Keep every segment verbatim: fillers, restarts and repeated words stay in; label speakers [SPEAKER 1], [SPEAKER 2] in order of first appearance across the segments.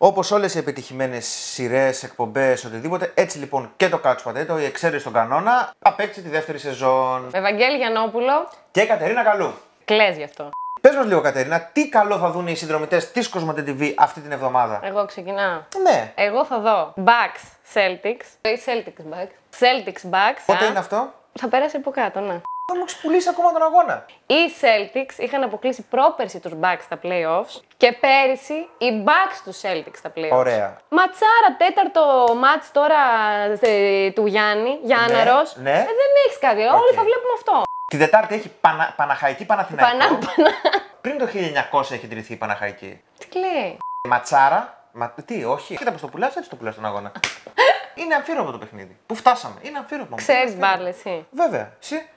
[SPEAKER 1] Όπως όλες οι επιτυχημένες σειρές, εκπομπές, οτιδήποτε, έτσι λοιπόν και το Couch Potato, η εξαίρεση στον κανόνα, απέκτησε τη δεύτερη σεζόν.
[SPEAKER 2] Ευαγγέλη Γιαννόπουλο
[SPEAKER 1] Και Κατερίνα Καλού.
[SPEAKER 2] κλαις γι' αυτό.
[SPEAKER 1] Πες μας λίγο, Κατερίνα, τι καλό θα δουν οι συνδρομητές της Κοσμοτέ τι βι αυτή την εβδομάδα?
[SPEAKER 2] Εγώ ξεκινάω.
[SPEAKER 1] Ναι.
[SPEAKER 2] Εγώ θα δω Bucks Celtics. Ή Celtics Bucks. Celtics Bucks.
[SPEAKER 1] Πότε
[SPEAKER 2] Α,
[SPEAKER 1] είναι αυτό?
[SPEAKER 2] Θα πέρασε από κάτω, ναι.
[SPEAKER 1] Δεν μου έχεις πουλήσει ακόμα τον αγώνα.
[SPEAKER 2] Οι Celtics είχαν αποκλείσει πρόπερση τους Bucks στα playoffs και πέρυσι οι Bucks τους Celtics στα playoffs.
[SPEAKER 1] Ωραία.
[SPEAKER 2] Ματσάρα, τέταρτο μάτς τώρα ε, του Γιάννη, Γιάνναρος.
[SPEAKER 1] ναι.
[SPEAKER 2] Ε, δεν έχεις κάτι, όλοι θα βλέπουμε αυτό.
[SPEAKER 1] Την Τετάρτη έχει Πανα... Παναχαϊκή Παναθηναϊκό.
[SPEAKER 2] Πανά, πανά.
[SPEAKER 1] Πριν το χίλια εννιακόσια έχει ιδρυθεί η Παναχαϊκή.
[SPEAKER 2] Τι λέει.
[SPEAKER 1] Ματσάρα. Μα... Τι, όχι. Κοίτα πως το πουλάς, έτσι το πουλάς τον αγώνα. Είναι αμφίροπο το παιχνίδι. Πού φτάσαμε. Είναι αμφίροπο.
[SPEAKER 2] Ξέρεις μπάλα εσύ.
[SPEAKER 1] Βέβαια. Εσύ.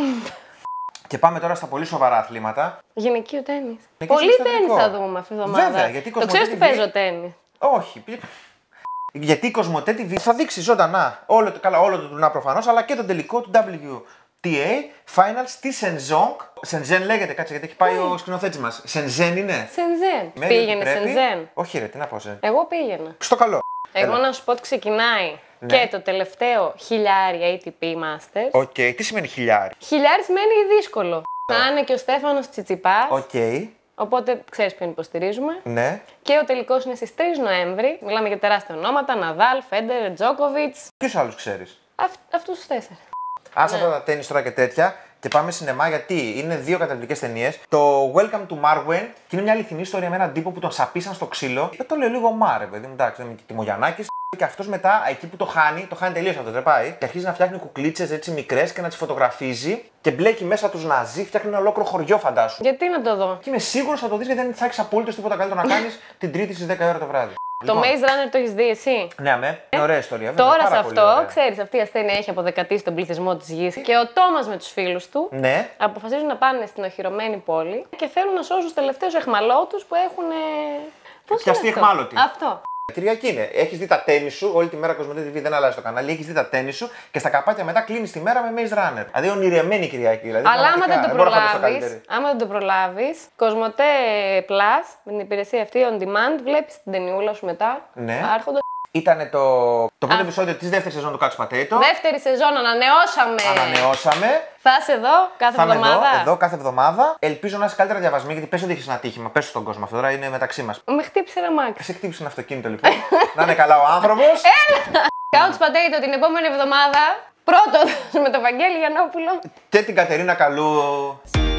[SPEAKER 1] Και πάμε τώρα στα πολύ σοβαρά αθλήματα.
[SPEAKER 2] Γυναικείο τέννις.
[SPEAKER 1] Γυναικείο
[SPEAKER 2] Πολύ
[SPEAKER 1] στο
[SPEAKER 2] τέννις
[SPEAKER 1] εθνικό.
[SPEAKER 2] θα δούμε αυτή τη εβδομάδα.
[SPEAKER 1] Βέβαια, γιατί η
[SPEAKER 2] Το
[SPEAKER 1] Κοσμοτέ
[SPEAKER 2] ξέρεις τι
[SPEAKER 1] τι βι
[SPEAKER 2] παίζω τέννις.
[SPEAKER 1] Όχι. Γιατί η Κοσμοτέ τι βι θα δείξει ζωντανά όλο, το- καλά, όλο το τουρνά προφανώς, αλλά και το τελικό του ντάμπλιου τι έι Finals στη Σενζόνγκ. Σενζέν λέγεται, κάτσε γιατί έχει πάει ο σκηνοθέτης μας. Σενζέν είναι.
[SPEAKER 2] Σενζέν.
[SPEAKER 1] Με
[SPEAKER 2] Πήγαινε
[SPEAKER 1] πρέπει.
[SPEAKER 2] Σενζέν.
[SPEAKER 1] Όχι, ρε, τι να πω, Σεν.
[SPEAKER 2] Εγώ πήγαινα.
[SPEAKER 1] Στο καλό.
[SPEAKER 2] Εγώ
[SPEAKER 1] Έλα.
[SPEAKER 2] να σου πω ότι ξεκινάει
[SPEAKER 1] Ναι.
[SPEAKER 2] και το τελευταίο χιλιάρι έι τι πι Masters.
[SPEAKER 1] Οκ, τι σημαίνει χιλιάρι.
[SPEAKER 2] Χιλιάρι σημαίνει δύσκολο. Θα είναι και ο Στέφανος Τσιτσιπάς.
[SPEAKER 1] Οκ,
[SPEAKER 2] Οπότε ξέρεις ποιον υποστηρίζουμε.
[SPEAKER 1] ναι.
[SPEAKER 2] Και ο τελικός είναι στις τρεις Νοέμβρη. Μιλάμε για τεράστια ονόματα. Ναδάλ, Φέντερ, Τζόκοβιτς.
[SPEAKER 1] Ποιους άλλους ξέρεις?
[SPEAKER 2] Αυτ, αυτούς τους τέσσερις.
[SPEAKER 1] Άσε
[SPEAKER 2] Ναι.
[SPEAKER 1] αυτά τα τέννις τώρα και τέτοια και πάμε σινεμά γιατί είναι δύο καταπληκτικές ταινίες. Το Welcome to Marwen και είναι μια αληθινή ιστορία με έναν τύπο που τον σαπίσαν στο ξύλο. Δεν το λέω λίγο μάρε, παιδί μου, εντάξει, δεν είμαι και Τιμογιαννάκης. Και αυτός μετά, εκεί που το χάνει, το χάνει τελείως αυτό, δεν πάει. Και αρχίζει να φτιάχνει κουκλίτσες έτσι μικρές και να τις φωτογραφίζει και μπλέκει μέσα τους Ναζί, φτιάχνει ένα ολόκληρο χωριό, φαντάσου.
[SPEAKER 2] Γιατί να το δω.
[SPEAKER 1] Και είμαι σίγουρος θα το δεις γιατί δεν θα έχεις απολύτως τίποτα καλύτερο να κάνεις την Τρίτη στις δέκα η ώρα το βράδυ.
[SPEAKER 2] Το Maze Runner το έχεις δει εσύ.
[SPEAKER 1] Ναι, αμέ. Είναι ωραία ιστορία. βέβαια,
[SPEAKER 2] Τώρα σε
[SPEAKER 1] πάρα πολύ
[SPEAKER 2] αυτό,
[SPEAKER 1] ωραία.
[SPEAKER 2] ξέρεις, αυτή η ασθένεια έχει αποδεκατήσει τον πληθυσμό της γης και ο Τόμας με τους φίλους του
[SPEAKER 1] Ναι.
[SPEAKER 2] αποφασίζουν να πάνε στην οχυρωμένη πόλη και θέλουν να σώσουν τους τελευταίους εχμαλώτους που έχουν. Πώς
[SPEAKER 1] Πιαστεί
[SPEAKER 2] είναι αυτό?
[SPEAKER 1] εχμάλωτοι.
[SPEAKER 2] Αυτό.
[SPEAKER 1] Κυριακή είναι. Έχει δει τα τέννις σου, όλη τη μέρα Κοσμοτέ τι βι δεν αλλάζει το κανάλι. Έχει δει τα τέννις σου και στα καπάκια μετά κλείνει τη μέρα με Maze Runner. Δηλαδή ονειρεμένη Κυριακή. Δηλαδή,
[SPEAKER 2] Αλλά άμα
[SPEAKER 1] πραγματικά,
[SPEAKER 2] δεν το
[SPEAKER 1] μπορώ να φανταστώ
[SPEAKER 2] προλάβεις,
[SPEAKER 1] καλύτερη.
[SPEAKER 2] άμα δεν το προλάβεις, Κοσμοτέ Plus με την υπηρεσία αυτή on demand, βλέπεις την ταινιούλα σου μετά.
[SPEAKER 1] Ναι.
[SPEAKER 2] Άρχοντα.
[SPEAKER 1] Ήταν το, το πρώτο
[SPEAKER 2] Α.
[SPEAKER 1] επεισόδιο τη δεύτερη σεζόν του Couch Potato.
[SPEAKER 2] Δεύτερη σεζόν, ανανεώσαμε!
[SPEAKER 1] Ανανεώσαμε.
[SPEAKER 2] Θα είσαι εδώ κάθε
[SPEAKER 1] Θα είμαι
[SPEAKER 2] εβδομάδα.
[SPEAKER 1] εδώ, εδώ κάθε εβδομάδα. Ελπίζω να είσαι καλύτερα διαβασμένη γιατί πες ότι έχεις ένα τύχημα. Πες στον κόσμο αυτό τώρα είναι μεταξύ μας.
[SPEAKER 2] Με χτύπησε ένα μάξι.
[SPEAKER 1] Σε χτύπησε ένα αυτοκίνητο λοιπόν. Να είναι καλά ο άνθρωπος.
[SPEAKER 2] Couch Potato την επόμενη εβδομάδα. Πρώτο με τον Βαγγέλη Γιαννόπουλο.
[SPEAKER 1] Και την Κατερίνα Καλού.